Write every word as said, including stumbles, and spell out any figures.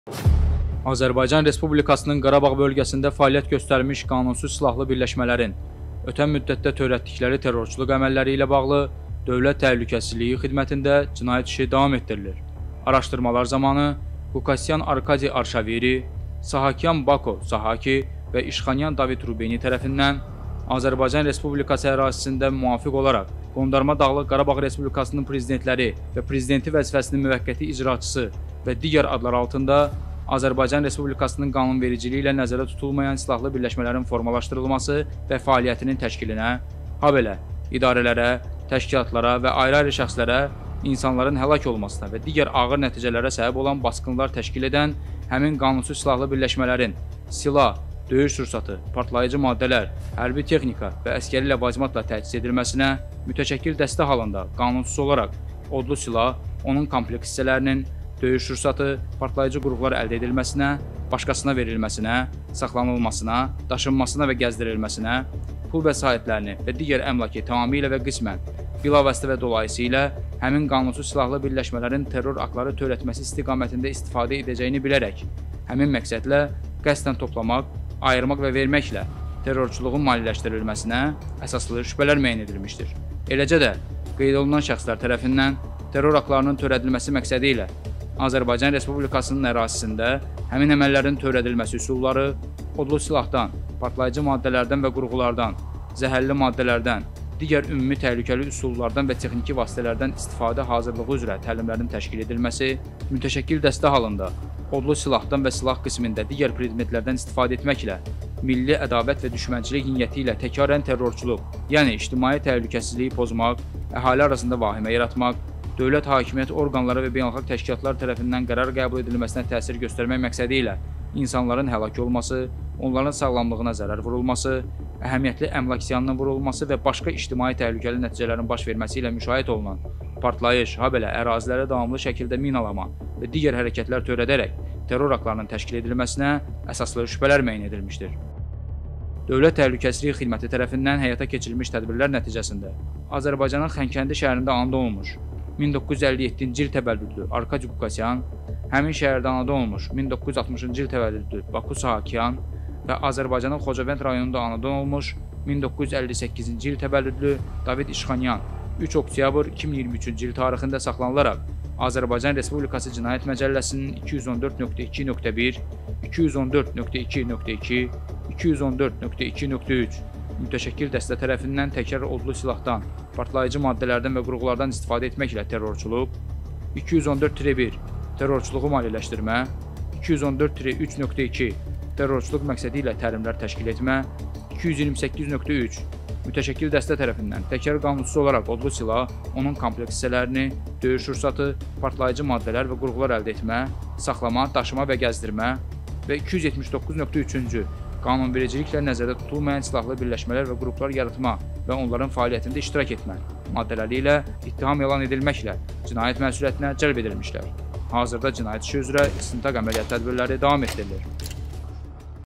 Azərbaycan Respublikasının Qarabağ bölgəsində fəaliyyət göstərmiş qanunsuz silahlı birləşmələrin ötən müddətdə törətdikləri terrorçuluq əməlləri ilə bağlı Dövlət Təhlükəsizliyi Xidmətində cinayət işi davam etdirilir. Araşdırmalar zamanı Qukasyan Arkadi Arşaviri, Sahakyan Bako Sahaki və İşxanyan David Rubeni tərəfindən Azərbaycan Respublikası ərazisində müvafiq olaraq Qondarma Dağlıq Qarabağ Respublikasının prezidentləri və prezidenti vəzifəsinin müvəqqəti icraçısı və digər adlar altında Azərbaycan Respublikasının qanunvericiliyi ilə nəzərdə tutulmayan silahlı birləşmələrin formalaşdırılması və fəaliyyətinin təşkilinə, habelə idarələrə, təşkilatlara və ayrı-ayrı şəxslərə insanların həlak olmasına və digər ağır nəticələrə səbəb olan basqınlar təşkil edən həmin qanunsuz silahlı birləşmələrin silah, döyüş sursatı, partlayıcı maddələr, hərbi texnika və əskəri ləvazimatla təchiz edilməsinə, mütəşəkkil dəstə halında qanunsuz olaraq odlu silah, onun kompleks hissələrinin, döyüş sursatı, partlayıcı qurğular əldə edilməsinə, başqasına verilməsinə, saxlanılmasına, daşınmasına və gəzdirilməsinə, pul vəsaitlərini və digər əmlaki tamamilə və qismən, bilavasitə və dolayısıyla həmin qanunsuz silahlı birləşmələrin terror aktları törətməsi istiqamətində istifadə edəcəyini bilərək, həmin məqsədlə qəsdən toplamaq, ayırmaq və verməklə terrorçuluğun maliyyələşdirilməsinə əsaslı şübhələr müəyyən edilmişdir. Eləcə də qeyd olunan şəxslər tərəfindən terror aktlarının törədilməsi məqsədi ilə Azərbaycan Respublikasının ərazisində həmin əməllərin törədilməsi üsulları odlu silahdan, partlayıcı maddələrdən və qurğulardan, zəhərli maddələrdən, digər ümumi təhlükəli üsullardan və texniki vasitələrdən istifadə hazırlığı üzrə təlimlərin təşkil edilməsi, mütəşəkkil dəstə halında odlu silahdan və silah qismində digər predmetlərdən istifadə etməklə milli ədavət və düşmənçilik niyyəti ilə təkrarən terrorçuluq, yəni ictimai təhlükəsizliyi pozmaq, əhali arasında vahimə yaratmaq, dövlət hakimiyyət orqanları və beynəlxalq təşkilatlar tərəfindən qərar qəbul edilməsinə təsir göstərmək məqsədi ilə insanların həlak olması, onların sağlamlığına zərər vurulması, əhəmiyyətli əmlak ziyanının vurulması və başqa ictimai təhlükəli nəticələrin baş verməsi ilə müşahidə olunan partlayış, habelə ərazilərə davamlı şəkildə minalama və digər hərəkətlər törədərək terror aktlarının təşkil edilməsinə əsaslı şübhələr müəyyən edilmişdir. Dövlət Təhlükəsizliyi Xidməti tərəfindən həyata keçirilmiş tədbirlər nəticəsində Azərbaycanın Xənkəndi şəhərində anadan olmuş min doqquz yüz əlli yeddinci il təvəllüdlü Arkadi Qukasyan, həmin şəhərdə anadan olmuş min doqquz yüz altmışıncı il təvəllüdlü Baku Sahakyan və Azərbaycanın Xocavənd rayonunda anadan olmuş min doqquz yüz əlli səkkizinci il təvəllüdlü David İşxanyan üç oktyabr iki min iyirmi üçüncü il tarixində saxlanılaraq Azərbaycan Respublikası Cinayət Məcəlləsinin iki yüz on dörd nöqtə iki nöqtə bir, iki yüz on dörd nöqtə iki nöqtə iki, iki yüz on dörd nöqtə iki nöqtə üç mütəşəkkil dəstə tərəfindən təkrar odlu silahdan, partlayıcı maddələrdən və qurğulardan istifadə etməklə terrorçuluq, iki yüz on dörd bir terrorçuluğu maliyyələşdirmə, iki yüz on dörd üç nöqtə iki terrorçuluq məqsədi ilə təlimlər təşkil etmə, iki yüz iyirmi səkkiz nöqtə üç mütəşəkkil dəstə tərəfindən təkrar qanunsuz olaraq odlu silah, onun kompleks hissələrini, döyüş sursatı, partlayıcı maddələr və qurğular əldə etmə, saxlama, daşıma və gəzdirmə və iki yüz yetmiş doqquz nöqtə üçüncü qanunvericiliklə nəzərdə tutulmayan silahlı birləşmələr və qruplar yaratma və onların fəaliyyətində iştirak etmə maddələri ilə ittiham elan edilməklə cinayət məsuliyyətinə cəlb edilmişlər. Hazırda cinayət işi üzrə istintaq əməliyyat tədbirləri davam etdirilir.